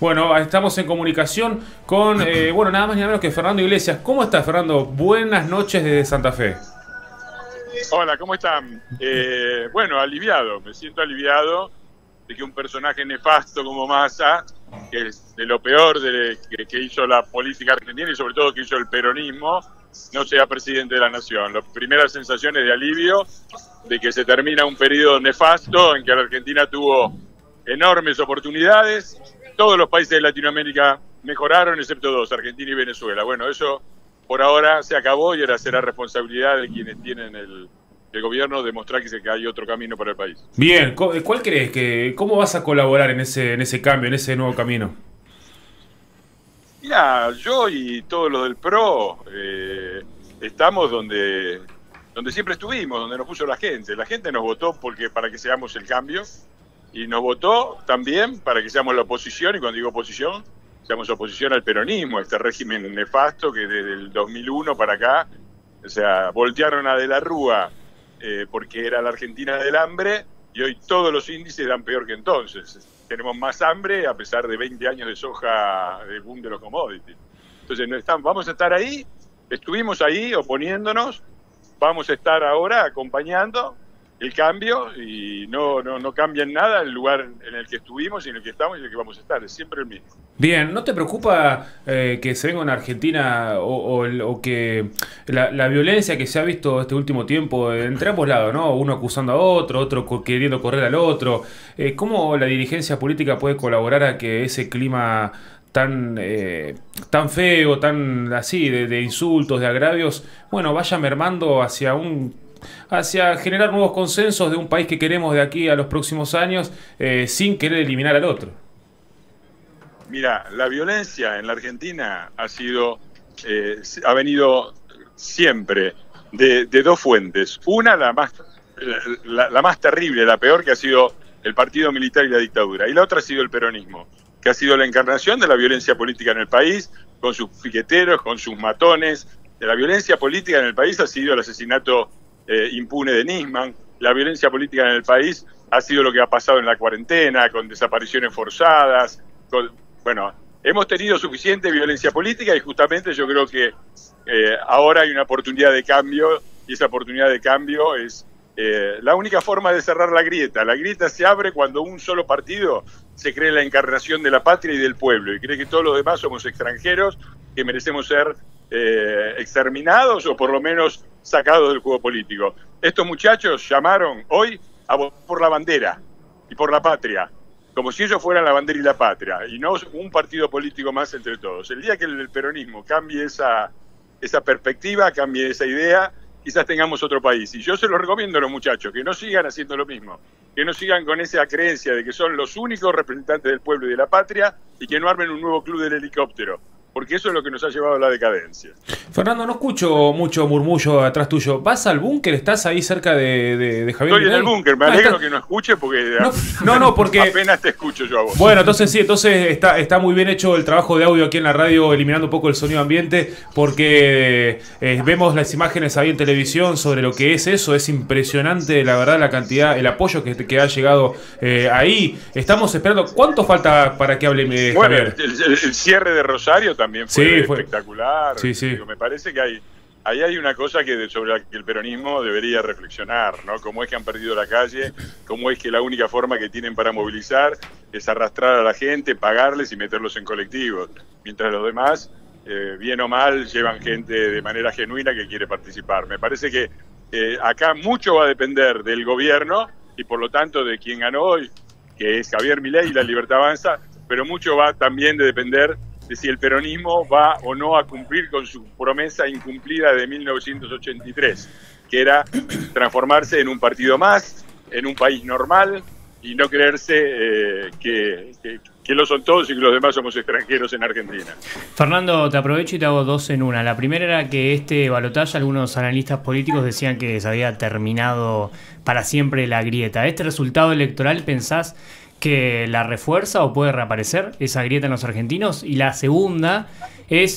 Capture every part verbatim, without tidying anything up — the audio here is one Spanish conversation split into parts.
Bueno, estamos en comunicación con, eh, bueno, nada más ni nada menos que Fernando Iglesias. ¿Cómo estás, Fernando? Buenas noches desde Santa Fe. Hola, ¿cómo están? Eh, bueno, aliviado, me siento aliviado de que un personaje nefasto como Massa, que es de lo peor de, que, que hizo la política argentina y sobre todo que hizo el peronismo, no sea presidente de la nación. Las primeras sensaciones de alivio de que se termina un periodo nefasto en que la Argentina tuvo enormes oportunidades. Todos los países de Latinoamérica mejoraron, excepto dos, Argentina y Venezuela. Bueno, eso por ahora se acabó y ahora será responsabilidad de quienes tienen el, el gobierno demostrar que, se, que hay otro camino para el país. Bien, ¿cuál crees que, cómo vas a colaborar en ese, en ese cambio, en ese nuevo camino? Mira, yo y todos los del P R O eh, estamos donde, donde siempre estuvimos, donde nos puso la gente. La gente nos votó porque para que seamos el cambio y nos votó también para que seamos la oposición, y cuando digo oposición, seamos oposición al peronismo, a este régimen nefasto que desde el dos mil uno para acá, o sea, voltearon a De la Rúa eh, porque era la Argentina del hambre, y hoy todos los índices dan peor que entonces. Tenemos más hambre a pesar de veinte años de soja, de boom de los commodities. Entonces no están, vamos a estar ahí, estuvimos ahí oponiéndonos, vamos a estar ahora acompañando el cambio y no, no, no cambia en nada el lugar en el que estuvimos y en el que estamos y en el que vamos a estar, es siempre el mismo. Bien, ¿no te preocupa eh, que se venga una Argentina o, o, o que la, la violencia que se ha visto este último tiempo entre ambos lados, ¿no? Uno acusando a otro, otro queriendo correr al otro? Eh, ¿Cómo la dirigencia política puede colaborar a que ese clima tan eh, tan feo, tan así, de, de insultos, de agravios, bueno, vaya mermando hacia un hacia generar nuevos consensos de un país que queremos de aquí a los próximos años, eh, sin querer eliminar al otro? Mira, la violencia en la Argentina ha sido, eh, ha venido siempre de, de dos fuentes. Una, la más, la, la más terrible, la peor, que ha sido el partido militar y la dictadura. Y la otra ha sido el peronismo, que ha sido la encarnación de la violencia política en el país, con sus piqueteros, con sus matones. De la violencia política en el país ha sido el asesinato eh, impune de Nisman. La violencia política en el país ha sido lo que ha pasado en la cuarentena, con desapariciones forzadas, con... Bueno, hemos tenido suficiente violencia política y justamente yo creo que eh, ahora hay una oportunidad de cambio y esa oportunidad de cambio es eh, la única forma de cerrar la grieta. La grieta se abre cuando un solo partido se cree la encarnación de la patria y del pueblo y cree que todos los demás somos extranjeros que merecemos ser eh, exterminados o por lo menos sacados del juego político. Estos muchachos llamaron hoy a votar por la bandera y por la patria, como si ellos fueran la bandera y la patria, y no un partido político más entre todos. El día que el peronismo cambie esa, esa perspectiva, cambie esa idea, quizás tengamos otro país. Y yo se lo recomiendo a los muchachos, que no sigan haciendo lo mismo, que no sigan con esa creencia de que son los únicos representantes del pueblo y de la patria, y que no armen un nuevo club del helicóptero, porque eso es lo que nos ha llevado a la decadencia. Fernando, no escucho mucho murmullo atrás tuyo. ¿Vas al búnker? ¿Estás ahí cerca de, de, de Javier Estoy Milei? en el búnker, me ah, alegro está... que no escuche porque no, no, no, porque apenas te escucho yo a vos. Bueno, entonces sí, entonces está, está muy bien hecho el trabajo de audio aquí en la radio, eliminando un poco el sonido ambiente, porque eh, vemos las imágenes ahí en televisión sobre lo que es eso. Es impresionante, la verdad, la cantidad, el apoyo que, que ha llegado eh, ahí. Estamos esperando. ¿Cuánto falta para que hable eh, bueno, Javier? El, el, el cierre de Rosario también fue, sí, fue espectacular. Sí, sí. Digo, me parece que hay ahí hay una cosa que sobre la que el peronismo debería reflexionar, ¿no? Cómo es que han perdido la calle, cómo es que la única forma que tienen para movilizar es arrastrar a la gente, pagarles y meterlos en colectivos, mientras los demás, eh, bien o mal, llevan gente de manera genuina que quiere participar. Me parece que eh, acá mucho va a depender del gobierno y por lo tanto de quien ganó hoy, que es Javier Milei y La Libertad Avanza, pero mucho va también de depender de si el peronismo va o no a cumplir con su promesa incumplida de mil novecientos ochenta y tres, que era transformarse en un partido más, en un país normal, y no creerse eh, que, que, que lo son todos y que los demás somos extranjeros en Argentina. Fernando, te aprovecho y te hago dos en una. La primera era que este balotaje, algunos analistas políticos decían que se había terminado para siempre la grieta. ¿Este resultado electoral pensás que la refuerza o puede reaparecer esa grieta en los argentinos? Y la segunda es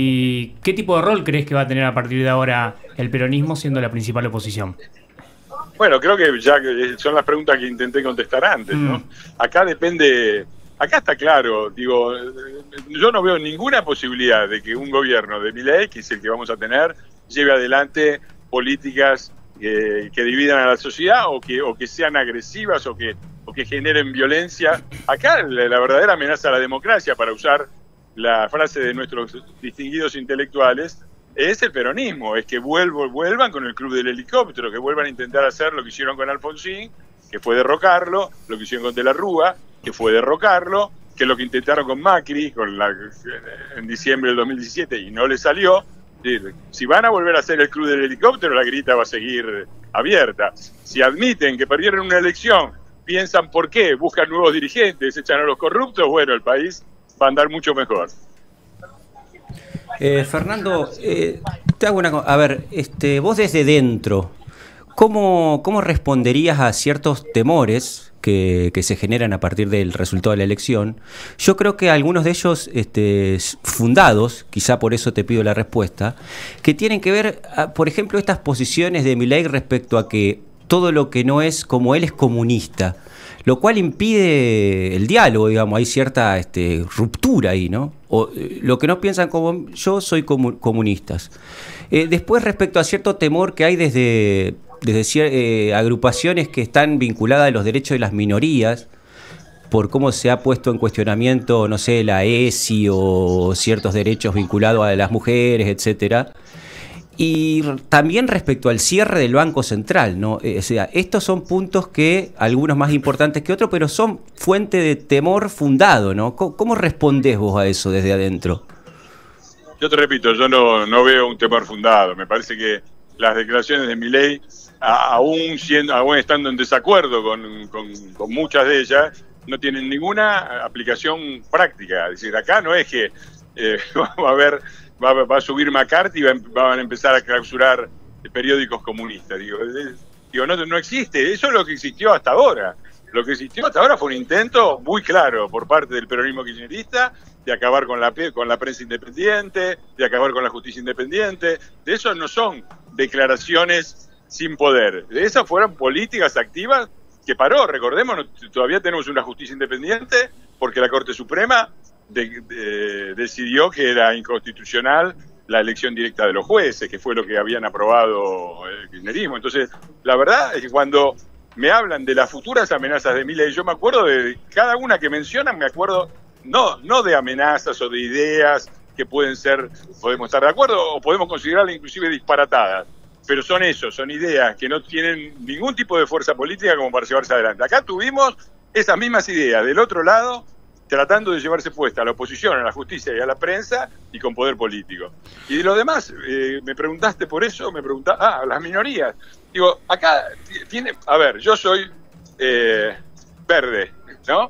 si ¿qué tipo de rol crees que va a tener a partir de ahora el peronismo siendo la principal oposición? Bueno, creo que ya son las preguntas que intenté contestar antes, ¿no? Mm. Acá depende acá está claro, digo, yo no veo ninguna posibilidad de que un gobierno de Milei, que es el que vamos a tener, lleve adelante políticas eh, que dividan a la sociedad o que, o que sean agresivas o que, o que generen violencia. Acá la, la verdadera amenaza a la democracia, para usar la frase de nuestros distinguidos intelectuales, es el peronismo, es que vuelvo, vuelvan con el club del helicóptero, que vuelvan a intentar hacer lo que hicieron con Alfonsín, que fue derrocarlo, lo que hicieron con De la Rúa, que fue derrocarlo, que es lo que intentaron con Macri con la, en diciembre del dos mil diecisiete y no le salió. Si van a volver a hacer el club del helicóptero, la grita va a seguir abierta. Si admiten que perdieron una elección, piensan por qué, buscan nuevos dirigentes, echan a los corruptos, bueno, el país va a andar mucho mejor. Eh, Fernando, eh, te hago una cosa. A ver, este, vos desde dentro, ¿cómo, cómo responderías a ciertos temores que, que se generan a partir del resultado de la elección? Yo creo que algunos de ellos este, fundados, quizá por eso te pido la respuesta, que tienen que ver, a, por ejemplo, estas posiciones de Milei respecto a que todo lo que no es como él es comunista, lo cual impide el diálogo, digamos, hay cierta este, ruptura ahí, ¿no? O, eh, lo que no piensan como yo, soy comu comunistas. Eh, después, respecto a cierto temor que hay desde, desde eh, agrupaciones que están vinculadas a los derechos de las minorías, por cómo se ha puesto en cuestionamiento, no sé, la E S I o ciertos derechos vinculados a las mujeres, etcétera. Y también respecto al cierre del Banco Central, ¿no? Eh, o sea, estos son puntos que, algunos más importantes que otros, pero son fuente de temor fundado, ¿no? ¿Cómo, cómo respondés vos a eso desde adentro? Yo te repito, yo no, no veo un temor fundado. Me parece que las declaraciones de Milei, a, aún, siendo, aún estando en desacuerdo con, con, con muchas de ellas, no tienen ninguna aplicación práctica. Es decir, acá no es que eh, va a haber... Va, va a subir McCarthy y va, van a empezar a clausurar periódicos comunistas. Digo, eh, digo no, no existe. Eso es lo que existió hasta ahora. Lo que existió hasta ahora fue un intento muy claro por parte del peronismo kirchnerista de acabar con la, con la prensa independiente, de acabar con la justicia independiente. De eso no son declaraciones sin poder. De esas fueron políticas activas que paró. Recordemos, todavía tenemos una justicia independiente porque la Corte Suprema De, de, decidió que era inconstitucional la elección directa de los jueces, que fue lo que habían aprobado el kirchnerismo. Entonces, la verdad es que cuando me hablan de las futuras amenazas de Milei, yo me acuerdo de cada una que mencionan, me acuerdo no, no de amenazas o de ideas que pueden ser, podemos estar de acuerdo o podemos considerarlas inclusive disparatadas, pero son eso, son ideas que no tienen ningún tipo de fuerza política como para llevarse adelante. Acá tuvimos esas mismas ideas del otro lado, tratando de llevarse puesta a la oposición, a la justicia y a la prensa, y con poder político. Y de lo demás, eh, me preguntaste por eso, me preguntaste, ah, las minorías. Digo, acá tiene, a ver, yo soy eh, verde, ¿no?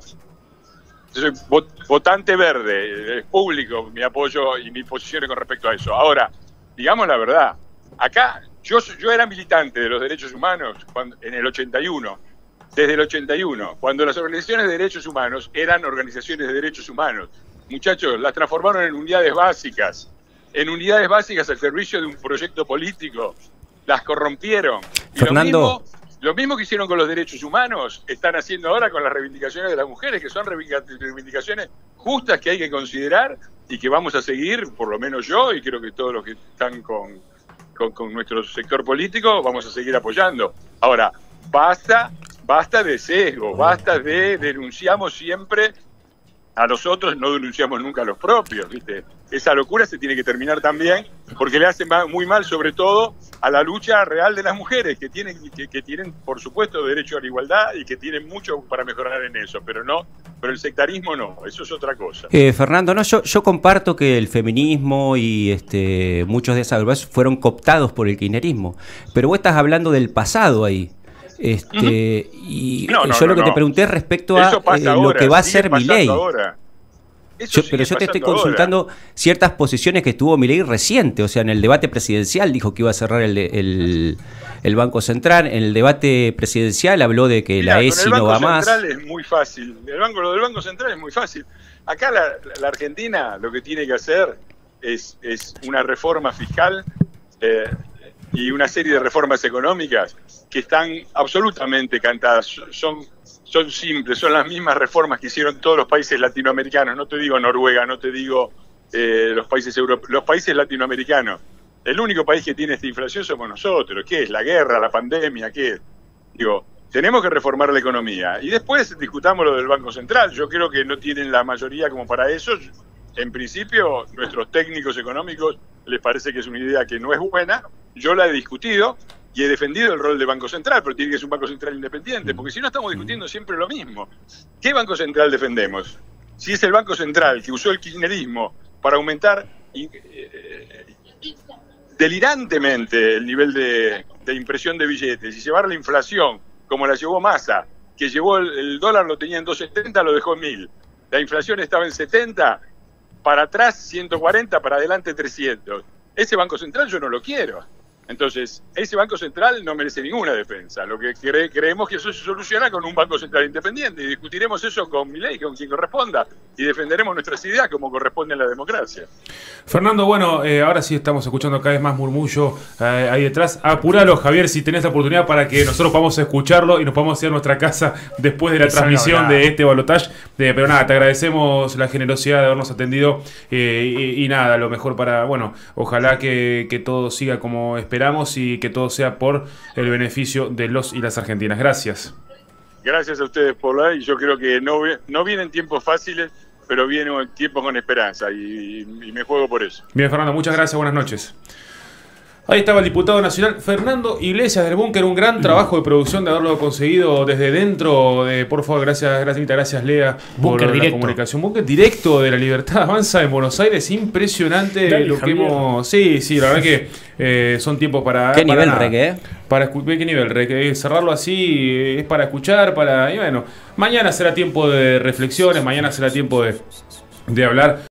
Yo soy vot, votante verde, es público mi apoyo y mis posiciones con respecto a eso. Ahora, digamos la verdad, acá yo, yo era militante de los derechos humanos cuando, en el ochenta y uno, desde el ochenta y uno, cuando las organizaciones de derechos humanos eran organizaciones de derechos humanos. Muchachos, las transformaron en unidades básicas, en unidades básicas al servicio de un proyecto político. Las corrompieron. Y Fernando. Lo mismo, lo mismo que hicieron con los derechos humanos, están haciendo ahora con las reivindicaciones de las mujeres, que son reivindicaciones justas que hay que considerar y que vamos a seguir, por lo menos yo, y creo que todos los que están con, con, con nuestro sector político, vamos a seguir apoyando. Ahora, basta... Basta de sesgo, basta de denunciamos siempre a los otros, no denunciamos nunca a los propios, ¿viste? Esa locura se tiene que terminar también, porque le hace muy mal, sobre todo, a la lucha real de las mujeres, que tienen, que, que tienen, por supuesto, derecho a la igualdad y que tienen mucho para mejorar en eso, pero no, pero el sectarismo no, eso es otra cosa. Eh, Fernando, no, yo, yo comparto que el feminismo y este, muchos de esas grupos fueron cooptados por el kirchnerismo, pero vos estás hablando del pasado ahí. Este, uh-huh. Y no, no, yo lo que no, te pregunté respecto a eh, lo ahora, que va a ser Milei. Yo, pero yo te estoy consultando ahora. Ciertas posiciones que tuvo Milei reciente, o sea, en el debate presidencial dijo que iba a cerrar el, el, el Banco Central, en el debate presidencial habló de que Mirá, la E S I no va más. El Banco Central es muy fácil, el banco, lo del Banco Central es muy fácil. Acá la, la Argentina lo que tiene que hacer es, es una reforma fiscal eh, y una serie de reformas económicas que están absolutamente cantadas, son, son simples, son las mismas reformas que hicieron todos los países latinoamericanos. No te digo Noruega, no te digo eh, los países europeos, los países latinoamericanos. El único país que tiene esta inflación somos nosotros. ¿Qué es? ¿La guerra? ¿La pandemia? ¿Qué es? Digo, tenemos que reformar la economía. Y después discutamos lo del Banco Central. Yo creo que no tienen la mayoría como para eso. En principio, nuestros técnicos económicos les parece que es una idea que no es buena. Yo la he discutido y he defendido el rol del Banco Central, pero tiene que ser un Banco Central independiente, porque si no estamos discutiendo siempre lo mismo. ¿Qué Banco Central defendemos? Si es el Banco Central que usó el kirchnerismo para aumentar eh, delirantemente el nivel de, de impresión de billetes y llevar la inflación como la llevó Massa, que llevó el, el dólar lo tenía en dos setenta, lo dejó en mil. La inflación estaba en setenta, para atrás ciento cuarenta, para adelante trescientos. Ese Banco Central yo no lo quiero. Entonces, ese Banco Central no merece ninguna defensa. Lo que cre creemos que eso se soluciona con un Banco Central independiente. Y discutiremos eso con Milei, con quien corresponda. Y defenderemos nuestras ideas como corresponde en la democracia. Fernando, bueno, eh, ahora sí estamos escuchando cada vez más murmullo eh, ahí detrás. Apuralo, Javier, si tenés la oportunidad para que nosotros podamos escucharlo y nos podamos ir a nuestra casa después de la transmisión de este balotaje. De, pero nada, te agradecemos la generosidad de habernos atendido. Eh, y, y nada, lo mejor para, bueno, ojalá que, que todo siga como esperamos y que todo sea por el beneficio de los y las argentinas. Gracias. Gracias a ustedes por la... Y yo creo que no, no vienen tiempos fáciles, pero vienen tiempos con esperanza y, y me juego por eso. Bien, Fernando, muchas gracias. Buenas noches. Ahí estaba el diputado nacional Fernando Iglesias del Búnker, un gran trabajo de producción de haberlo conseguido desde dentro. De, por favor, gracias, gracias, gracias Lea por Búnker la directo. comunicación. Búnker directo de la Libertad Avanza en Buenos Aires, impresionante. Dale, lo que Javier. hemos. Sí, sí, la verdad que eh, son tiempos para. ¿Qué para nivel, nada. Reque, eh? Para escuchar, ¿qué nivel, Reque? Cerrarlo así eh, es para escuchar, para. Y bueno, mañana será tiempo de reflexiones, mañana será tiempo de, de hablar.